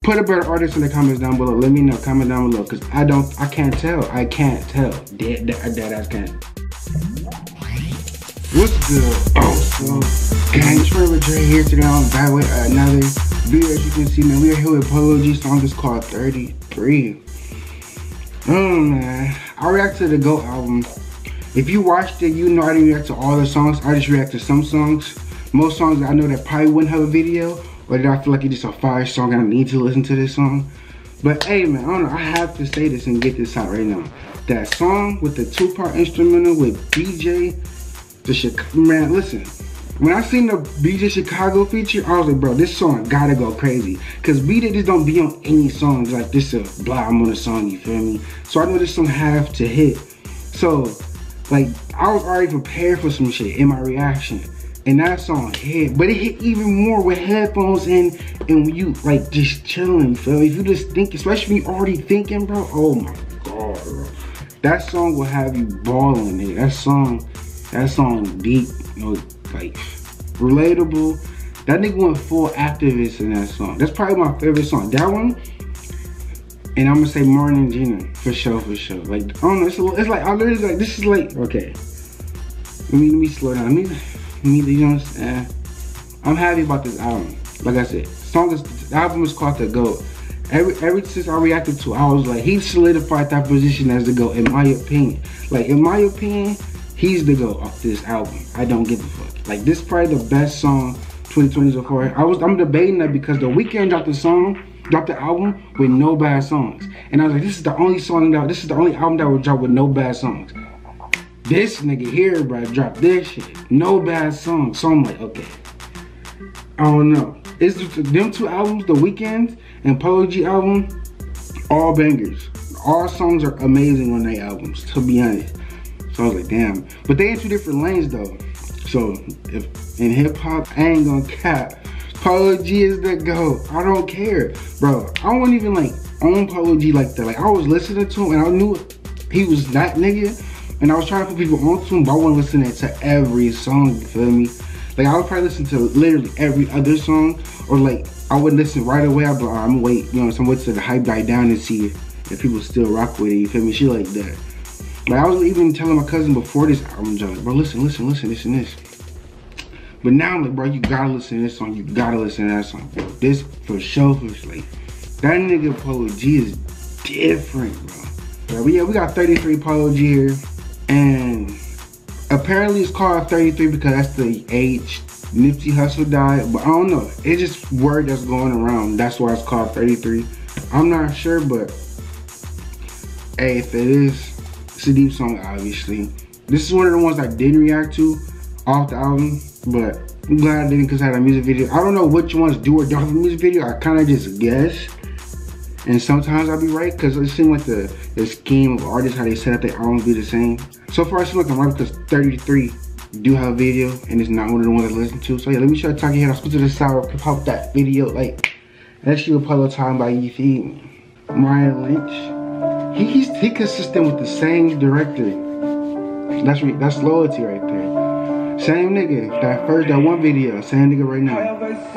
Put a better artist in the comments down below. Let me know, comment down below, cause I can't tell. I can't tell. Dead I can't. What's good? Oh, so gang, it's Forever Dre here today on back with another video. As you can see, man, we are here with Polo G. Song is called 33. Oh man, I react to the GOAT album. If you watched it, you know I didn't react to all the songs. I just react to some songs. Most songs I know that probably wouldn't have a video, or that I feel like it's just a fire song and I need to listen to this song. But hey man, I don't know, I have to say this and get this out right now. That song with the 2-part instrumental with BJ, man, listen. When I seen the BJ Chicago feature, I was like, bro, this song gotta go crazy. Cause BJ just don't be on any songs like this blah, I'm on a song, you feel me? So I know this song have to hit. So, like, I was already prepared for some shit in my reaction. And that song hit, but it hit even more with headphones and when you like just chilling, you feel me? If you just think, especially if you already thinking, bro, oh my god, bro. That song will have you balling, nigga. That song deep, you know, like relatable. That nigga went full activist in that song. That's probably my favorite song. That one, and I'm gonna say Martin and Gina for sure, for sure. Like, I don't know, it's like I literally like this is like okay. Let me slow down. You know what I'm saying? I'm happy about this album. Like I said, the album is called The GOAT. Ever since I reacted to it, I was like, he solidified that position as the GOAT, in my opinion. Like, in my opinion, he's the GOAT of this album. I don't give a fuck. Like, this is probably the best song 2020 so far. I'm debating that because The Weeknd dropped the album with no bad songs. And I was like, this is the only album that would drop with no bad songs. This nigga here, bro, dropped this shit. No bad songs. So I'm like, okay. I don't know. It's just them two albums, The Weeknd and Polo G album, all bangers. All songs are amazing on their albums, to be honest. So I was like, damn. But they in two different lanes though. So if in hip hop, I ain't gonna cap. Polo G is the GOAT. I don't care. Bro, I wasn't even like on Polo G like that. Like, I was listening to him and I knew he was that nigga. And I was trying to put people onto him, but I wasn't listening to every song, you feel me? Like, I would probably listen to literally every other song, or like, I wouldn't listen right away. I'd be like, I'm gonna wait, you know, so I'm waiting till the hype die down and see if people still rock with it, you feel me? Shit like that. Like, I was even telling my cousin before this album dropped, bro, listen, this and this. But now I'm like, bro, you gotta listen to this song, you gotta listen to that song. Bro. This, for sure, like, that nigga Polo G is different, bro. But yeah, we got 33 Polo G here. And apparently it's called 33 because that's the age Nipsey Hussle died. But I don't know. It's just word that's going around. That's why it's called 33. I'm not sure, but hey, if it is, it's a deep song, obviously. This is one of the ones I didn't react to off the album, but I'm glad I didn't because I had a music video. I don't know which ones do or don't have a music video. I kind of just guess. And sometimes I'll be right because it seems like the scheme of artists, how they set up their albums be the same. So far, it seems like I'm right because 33 do have a video and it's not one of the ones I listen to. So yeah, let me show you talking head. I'll split to the side or pop that video. Like, that's you Apollo Time by You Feed Me. Ryan Lynch. He consistent with the same director. That's loyalty right there. Same nigga, that one video, same nigga right now.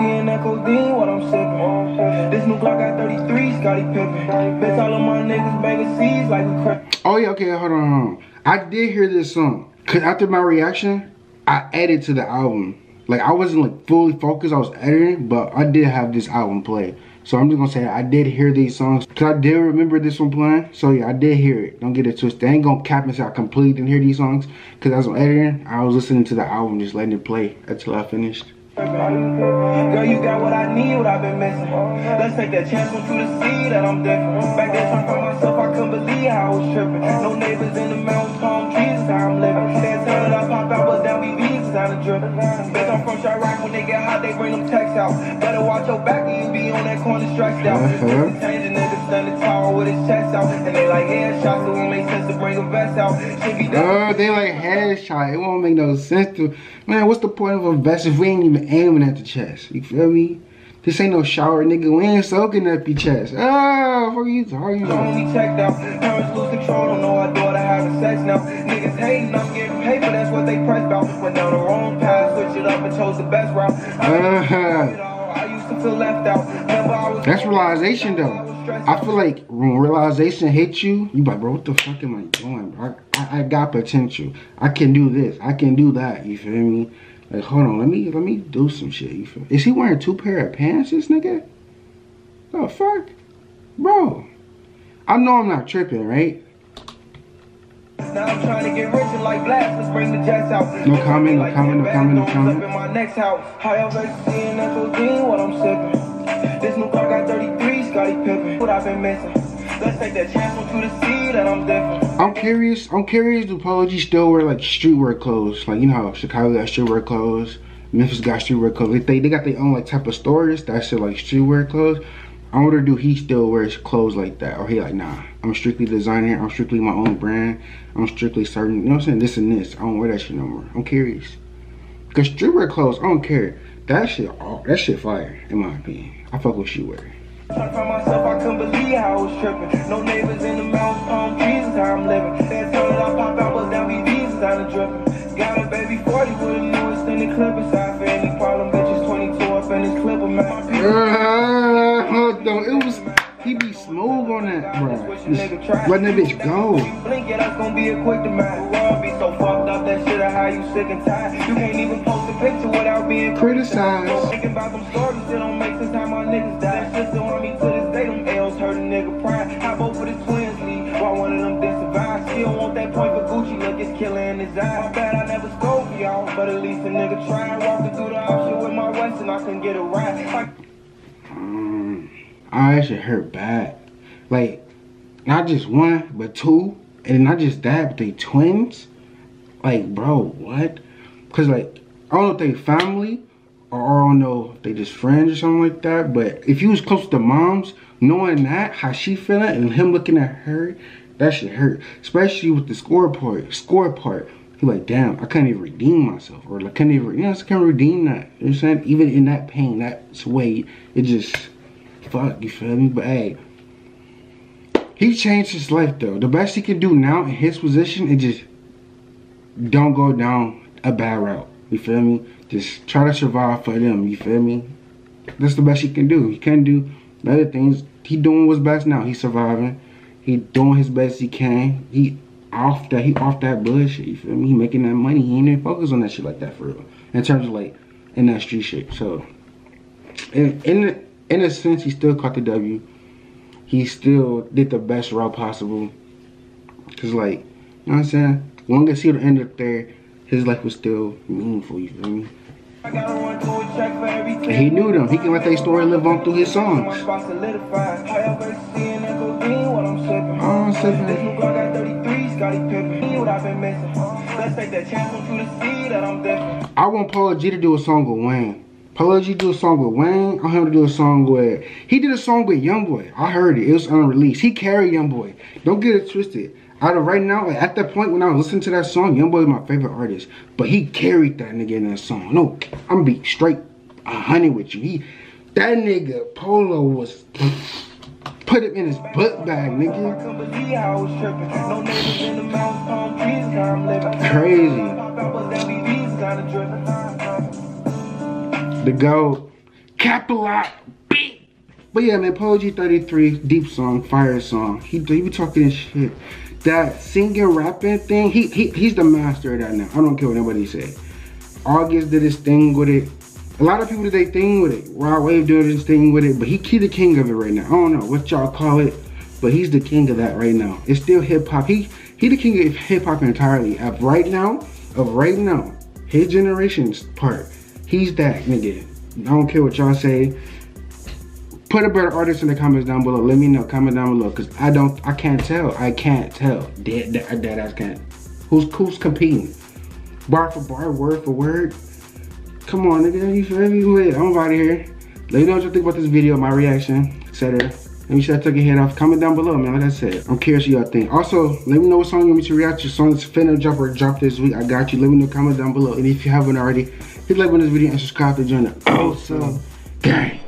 Oh yeah, okay, hold on. I did hear this song. Cause after my reaction, I edited to the album. Like, I wasn't like fully focused, I was editing, but I did have this album play. So I'm just gonna say I did hear these songs. Cause I did remember this one playing. So yeah, I did hear it. Don't get it twisted. I ain't gonna cap and say I completely didn't hear these songs. Cause as I'm editing, I was listening to the album, just letting it play until I finished. Girl, you got what I need, what I've been missing. Let's take that chance on you to see that I'm different. Back then, trying to find myself, I couldn't believe how I was tripping. No neighbors in the mountains, palm trees, is how I'm living. That time that I pop out, but down BBs is how to dripping. Bitch, I'm from Chirac, when they get hot, they bring them texts out. Better watch your back, or you be on that corner stressed out. Changing niggas standing tall with his chest out. And they like headshots, so it won't make sense to bring a vest out. They like headshot, it won't make no sense to. Man, what's the point of a vest if we ain't even aiming at the chest? You feel me? This ain't no shower, nigga. We ain't soaking up your chest. Ah, what are you talking about? Only checked out. Parents lose control, don't know our daughter having sex now. Niggas hating, I'm getting paid, but that's what they press about. Went down the wrong path, switch it up and chose the best route. I used to feel left out. Never That's realization though. I feel like when realization hits you, you like, bro, what the fuck am I doing, bro? I got potential. I can do this. I can do that. You feel me? Like, hold on, let me do some shit. You feel me? Is he wearing 2 pair of pants, this nigga? The fuck? Bro. I know I'm not tripping, right? Now I'm trying to get rich and like blast. Let's bring the jets out. No comment, no comment, no comment, no comment. Up in my next house. However, seeing that codeine what I'm sipping. This new car got 33, Scottie Pippen. What I've been missing. Let's take that chance on to the sea that I'm different. I'm curious do Polo G still wear like streetwear clothes? Like, you know how Chicago got streetwear clothes, Memphis got streetwear clothes. They got their own like type of stores that shit like streetwear clothes. I wonder do he still wears clothes like that, or he like, nah, I'm strictly designer, I'm strictly my own brand, I'm strictly certain, you know what I'm saying, this and this. I don't wear that shit no more. I'm curious. Cause streetwear clothes, I don't care. That shit fire, in my opinion. I fuck with streetwear. Trying to find myself, I couldn't believe how I was tripping. No neighbors in the mountains, palm trees is how I'm living. That time that I pop out was down BBs is how I'm dripping. Got a baby 40 with the newest in the clip inside. For any problem, bitches 22 up in this clip of mine. Hold on, it was, he be smooth on that, bro. Let that bitch go. Blink, yeah, that's gonna be a quick demand. The world be so fucked up, that shit of how you sick and tired. You can't even post a picture without being criticized. Thinking about them stories that don't make sense how my niggas die. That still on me to this day, them L's hurt a nigga pride. How both of the twins leave, while one of them didn't survive. Still want that point for Gucci, look, it's killer in his eye. My bad, I never scored for y'all, but at least a nigga tried. Walking through the option with my West and I couldn't get a ride. That shit hurt bad. Like, not just one, but 2. And not just that, but they twins. Like, bro, what? Cause like, I don't know if they family, or I don't know if they just friends or something like that. But if you was close to moms, knowing that, how she feeling, and him looking at her, that shit hurt. Especially with the score part. He like, damn, I couldn't even redeem myself. Or like, couldn't even, I couldn't redeem that. You know what I'm saying? Even in that pain, that way, it just, fuck, you feel me? But hey, he changed his life though. The best he can do now in his position is just don't go down a bad route. You feel me? Just try to survive for them. You feel me? That's the best he can do. He can't do the other things. He doing what's best now. He's surviving. He doing his best he can. He off that bullshit. You feel me? He making that money. He ain't even focus on that shit like that for real. In terms of like in that street shit. So in a sense, he still caught the W. He still did the best route possible. Cause like, you know what I'm saying? Long as he would end up there, his life was still meaningful, you feel me? And he knew them. He can let their story live on through his songs. I want Polo G to do a song with Wayne. Polo G do a song with Wayne. I want him to do a song with... He did a song with Youngboy. I heard it. It was unreleased. He carried Youngboy. Don't get it twisted. Out of right now, like at that point when I was listening to that song, Youngboy is my favorite artist. But he carried that nigga in that song. No, I'm be straight 100 with you. That nigga Polo was... Put him in his book bag, nigga. Crazy. The GOAT. Capital beat. But yeah, man, Polo G 33, deep song, fire song. He be talking this shit. That singing, rapping thing, he's the master of that now. I don't care what nobody say. August did his thing with it. A lot of people did their thing with it. Rod Wave did his thing with it, but he the king of it right now. I don't know what y'all call it, but he's the king of that right now. It's still hip hop. He the king of hip hop entirely. Of right now, his generation's part. He's that nigga. I don't care what y'all say. Put a better artist in the comments down below. Let me know. Comment down below, cause I can't tell. I can't tell. Dead ass can't. Who's competing? Bar for bar, word for word. Come on, nigga, you feel me? I'm out of here. Let me know what you think about this video, my reaction, etc. Let me sure I took your head off. Comment down below, man. Like I said, I'm curious what y'all think. Also, let me know what song you want me to react to. Song that's finna drop or drop this week. I got you. Let me know. Comment down below. And if you haven't already, hit like on this video and subscribe to join the Awesome Gang.